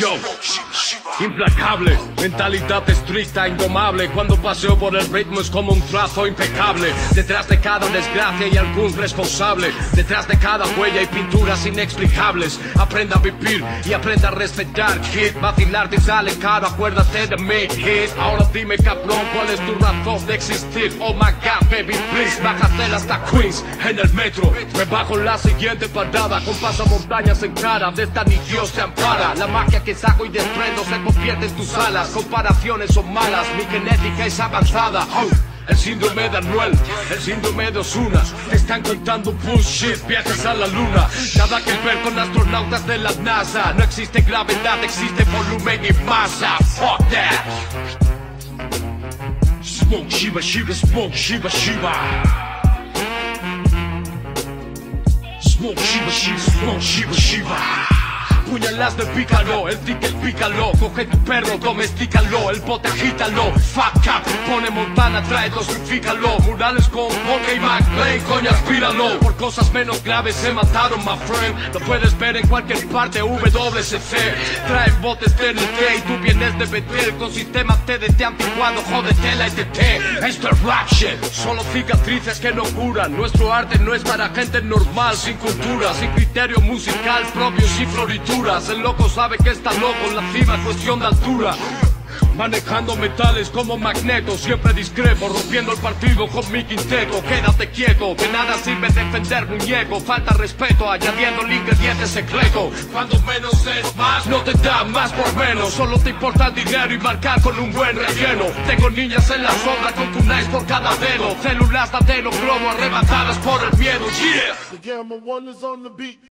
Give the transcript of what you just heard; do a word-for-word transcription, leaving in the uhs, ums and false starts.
Yo, implacable, mentalidad estricta, indomable. Cuando paseo por el ritmo es como un trazo impecable. Detrás de cada desgracia hay algún responsable. Detrás de cada huella hay pinturas inexplicables. Aprenda a vivir y aprenda a respetar, kid. Vacilar te sale caro, acuérdate de mí, kid. Ahora dime, cabrón, ¿cuál es tu razón de existir? Oh my God, baby, please, bájate hasta Queens. En el metro, me bajo en la siguiente parada. Con pasamontañas en cara, de esta ni Dios te ampara. La magia que saco y desprendo se convierte en tus alas. Comparaciones son malas, mi genética es avanzada. Oh. El síndrome de Anuel, el síndrome de Ozuna. Te están contando bullshit, viajes a la luna. Nada que ver con astronautas de la NASA. No existe gravedad, existe volumen y masa. Fuck that. Smoke Shiva Shiva, smoke Shiva Shiva. Smoke Shiva Shiva, smoke Shiva Shiva. Puñalas de pícalo, el ticket pícalo. Coge tu perro, domestícalo, el bote agítalo. Fuck up, pone Montana, trae, dosifícalo. Murales con Ponga y McLean, coño, aspíralo. Por cosas menos graves se mataron, my friend. Lo puedes ver en cualquier parte, W C C. Traen botes T N T y tú vienes de Betel. Con sistema T D T anticuado, jódete la E T T. Esto es rap shit, solo cicatrices que no curan. Nuestro arte no es para gente normal, sin cultura, sin criterio musical propio, sin floritura. El loco sabe que está loco, en la cima cuestión de altura. Manejando metales como Magneto, siempre discrepo, rompiendo el partido con mi quinteto. Quédate quieto, de nada sirve defender muñeco. Falta respeto, añadiendo el ingrediente secreto. Cuando menos es más, no te da más por menos. Solo te importa el dinero y marcar con un buen relleno. Tengo niñas en la sombra con kunais por cada dedo. Células de adeno, cromo arrebatadas por el miedo. Yeah.